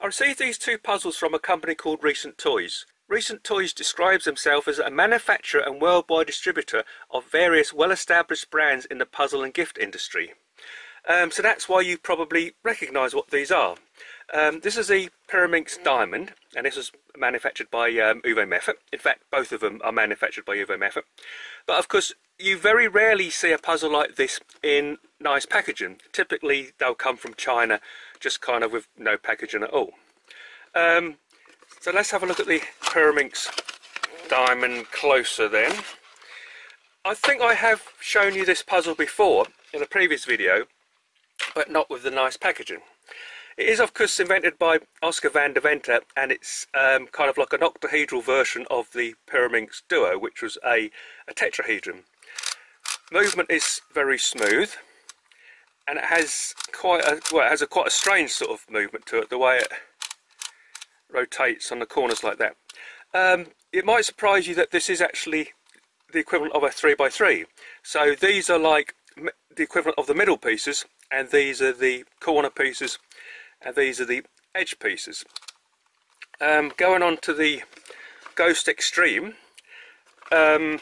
I received these two puzzles from a company called Recent Toys. Recent Toys describes themselves as a manufacturer and worldwide distributor of various well-established brands in the puzzle and gift industry. So that's why you probably recognise what these are. This is a Pyraminx Diamond, and this was manufactured by Uwe Meffert. In fact, both of them are manufactured by Uwe Meffert. But of course, you very rarely see a puzzle like this in nice packaging. Typically, they'll come from China, just kind of with no packaging at all. So let's have a look at the Pyraminx Diamond closer then. I think I have shown you this puzzle before in a previous video, but not with the nice packaging. It is of course invented by Oscar van Deventer, and it's kind of like an octahedral version of the Pyraminx Duo, which was a tetrahedron. Movement is very smooth, and it has quite a strange sort of movement to it, the way it rotates on the corners like that. It might surprise you that this is actually the equivalent of a 3x3. So these are like the equivalent of the middle pieces, and these are the corner pieces, and these are the edge pieces. Going on to the Ghost Extreme. Now,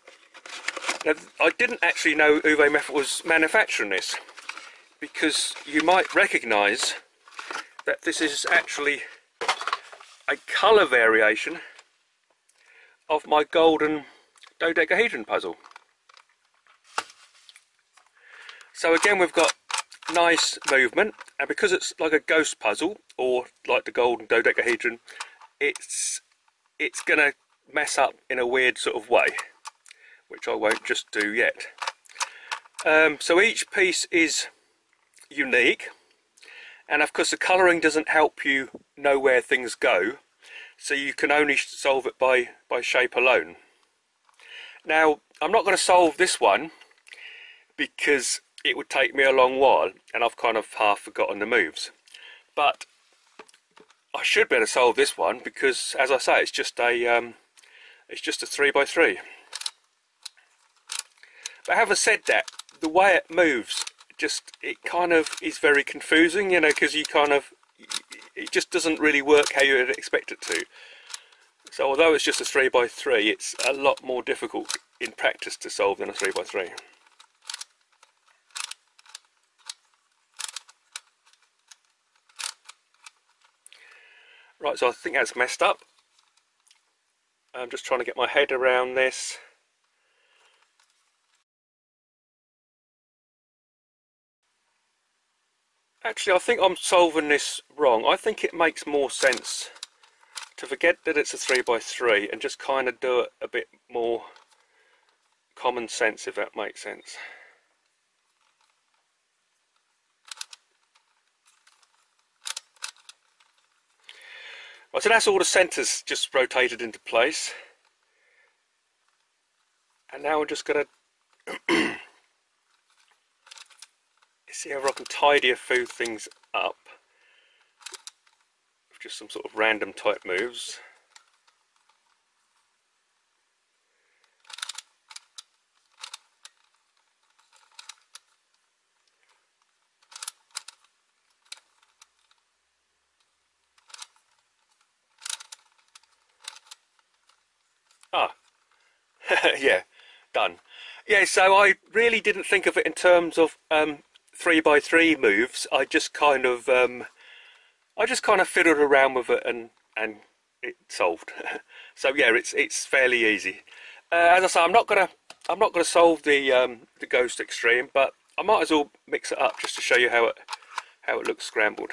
I didn't actually know Uwe Meffert was manufacturing this, because you might recognise that this is actually a colour variation of my golden dodecahedron puzzle. So again, we've got nice movement, and because it's like a ghost puzzle, or like the golden dodecahedron, it's going to mess up in a weird sort of way, which I won't just do yet. So each piece is unique, and of course the colouring doesn't help you know where things go, so you can only solve it by shape alone. Now, I'm not going to solve this one because it would take me a long while, and I've kind of half forgotten the moves. But I should be able to solve this one because, as I say, it's just a 3x3. But having said that, the way it moves, it kind of is very confusing, you know, because it just doesn't really work how you would expect it to. So although it's just a 3x3, it's a lot more difficult in practice to solve than a 3x3. Right, so I think that's messed up. I'm just trying to get my head around this. Actually, I think I'm solving this wrong. I think it makes more sense to forget that it's a 3x3 and just kind of do it a bit more common sense, if that makes sense. Right, so that's all the centres just rotated into place. And now we're just going to see how I can tidy a few things up with just some sort of random type moves. Yeah, done. Yeah, so I really didn't think of it in terms of 3x3 moves. I just kind of fiddled around with it and it solved. So yeah, it's fairly easy. As I say, I'm not gonna solve the Ghost Extreme, but I might as well mix it up just to show you how it looks scrambled.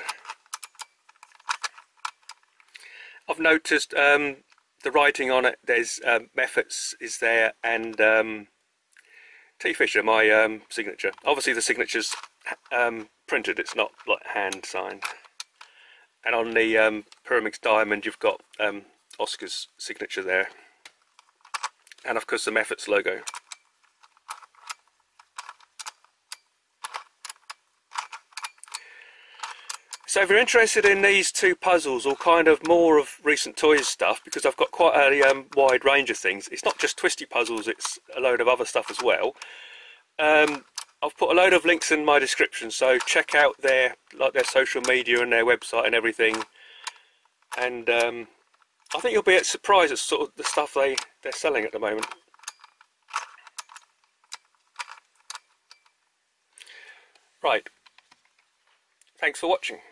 I've noticed the writing on it. There's Meffert's is there, and T. Fisher, my signature. Obviously the signature's printed, it's not like hand signed. And on the Pyraminx Diamond you've got Oscar's signature there, and of course the Meffert's logo. So if you're interested in these two puzzles, or kind of more of Recent Toys stuff, because I've got quite a wide range of things. It's not just twisty puzzles, it's a load of other stuff as well. I've put a load of links in my description, so check out their social media and their website and everything. and I think you'll be surprised at sort of the stuff they're selling at the moment. Right, thanks for watching.